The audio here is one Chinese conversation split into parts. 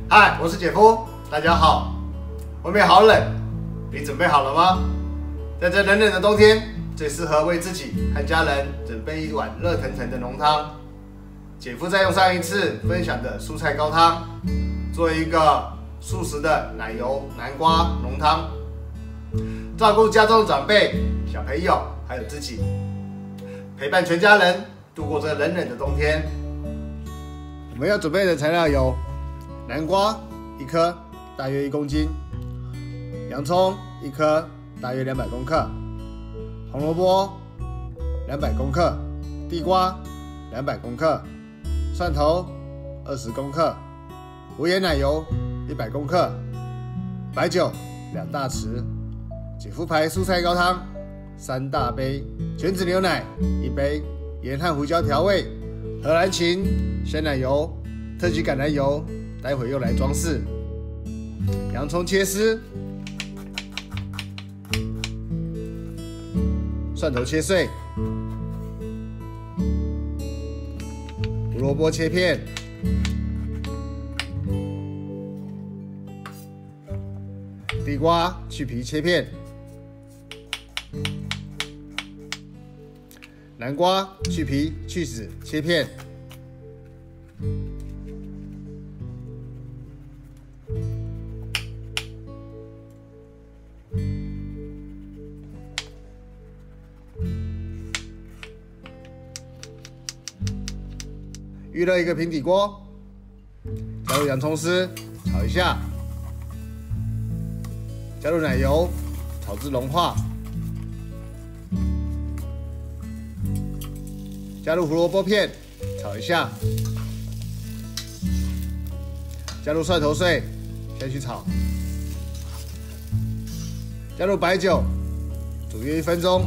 嗨，我是姐夫，大家好。外面好冷，你准备好了吗？在这冷冷的冬天，最适合为自己和家人准备一碗热腾腾的浓汤。姐夫在用上一次分享的蔬菜高汤，做一个素食的奶油南瓜浓汤，照顾家中的长辈、小朋友还有自己，陪伴全家人度过这冷冷的冬天。我们要准备的材料有南瓜1颗，大约1公斤；洋葱1颗，大约200公克；红萝卜200公克；地瓜200公克；蒜头20公克；无盐奶油100公克；白酒2大匙；姐夫牌蔬菜高汤3大杯；全脂牛奶1杯；盐和胡椒调味；荷兰芹、鲜奶油、特级橄榄油，待会用来装饰；洋葱切丝；蒜头切碎；胡萝卜切片；地瓜去皮切片；南瓜去皮去籽切片；预热一个平底锅，加入洋葱丝炒一下，加入奶油炒至融化，加入胡萝卜片炒一下，加入蒜头碎下去炒，加入白酒煮约1分钟，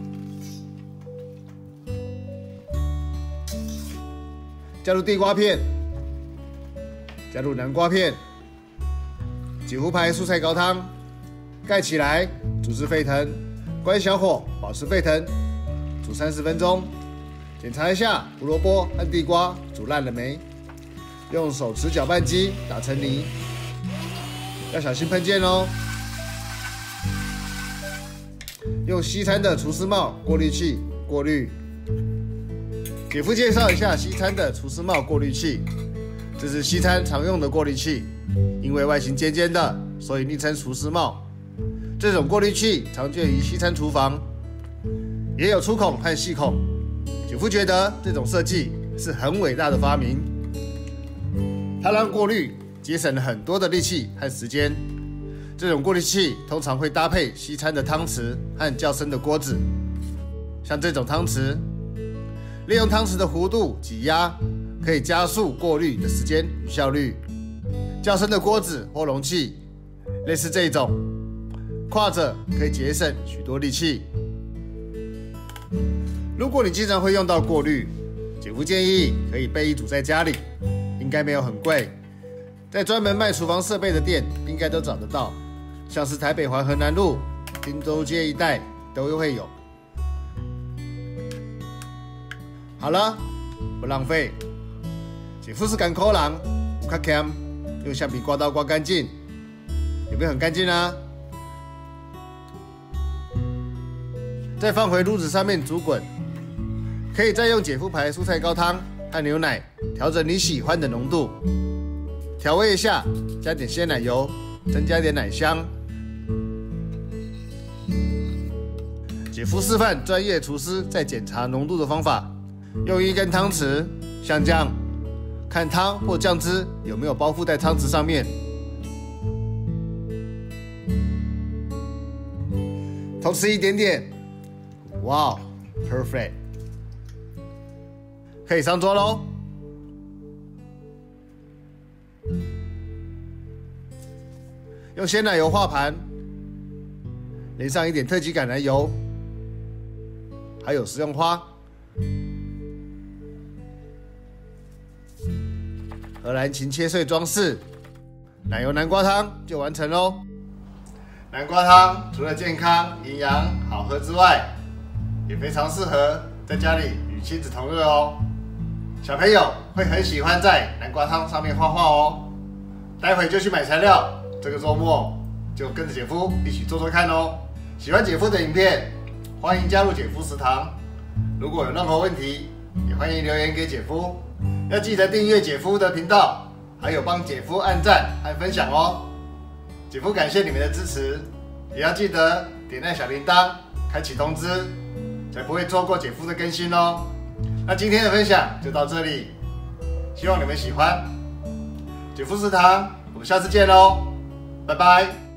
加入地瓜片，加入南瓜片，姐夫牌蔬菜高汤，盖起来煮至沸腾，关小火保持沸腾，煮30分钟。检查一下胡萝卜和地瓜煮烂了没，用手持搅拌机打成泥，要小心喷溅哦。用西餐的厨师帽过滤器过滤。姐夫介绍一下西餐的厨师帽过滤器，这是西餐常用的过滤器，因为外形尖尖的，所以昵称厨师帽。这种过滤器常见于西餐厨房，也有粗孔和细孔。姐夫觉得这种设计是很伟大的发明，它让过滤节省了很多的力气和时间。这种过滤器通常会搭配西餐的汤匙和较深的锅子，像这种汤匙，利用汤匙的弧度挤压，可以加速过滤的时间与效率。较深的锅子或容器，类似这种，挎着可以节省许多力气。如果你经常会用到过滤，姐夫建议可以备一组在家里，应该没有很贵，在专门卖厨房设备的店应该都找得到，像是台北环河南路、汀州街一带都会有。好了，不浪费。姐夫是甘苦人，有较欠，用橡皮刮刀刮干净，有没有很干净啊？再放回炉子上面煮滚。可以再用姐夫牌蔬菜高汤和牛奶调整你喜欢的浓度，调味一下，加点鲜奶油，增加点奶香。姐夫示范专业厨师在检查浓度的方法，用1根汤匙，像这样，看汤或酱汁有没有包覆在汤匙上面。同时一点点，哇 ，perfect。可以上桌喽。用鲜奶油画盘，淋上一点特级橄榄油，还有食用花，荷兰芹切碎装饰，奶油南瓜汤就完成喽。南瓜汤除了健康、营养、好喝之外，也非常适合在家里与亲子同乐哦。小朋友会很喜欢在南瓜汤上面画画哦。 待会就去买材料，这个周末就跟着姐夫一起做做看哦。喜欢姐夫的影片，欢迎加入姐夫食堂。如果有任何问题，也欢迎留言给姐夫。要记得订阅姐夫的频道，还有帮姐夫按赞和分享哦。姐夫感谢你们的支持，也要记得点亮小铃铛，开启通知，才不会错过姐夫的更新哦。那今天的分享就到这里，希望你们喜欢。姐夫食堂，我们下次见喽，拜拜。